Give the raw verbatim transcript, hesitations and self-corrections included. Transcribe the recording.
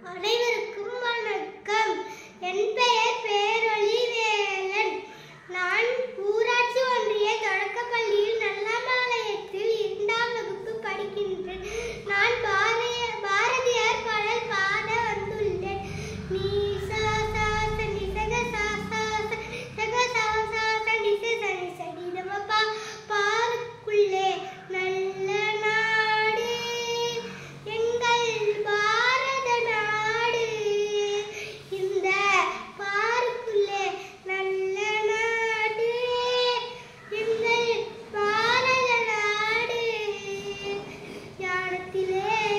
அனைவருக்கும் வணக்கம். என் பெயர் பேரொளி வேலன். நான் ஊராட்சி ஒன்றிய தொடக்கப் பள்ளியில் நல்லாபாளையத்தில் இரண்டாம் வகுப்பு படிக்கின்றேன். நான் பாரதியார் பாடல் பாட வந்துள்ளேன். நீ சா சா ச நி ச க சா சா ச ச க சா சா ச நி ச ச நி ச டி த ப பா. பாருக்குள்ளே நல்ல நாடு எங்கள் பாரத நாடு. இந்த பாருக்குள்ளே நல்ல நாடு எங்கள் பாரத நாடு. ஞானத்திலே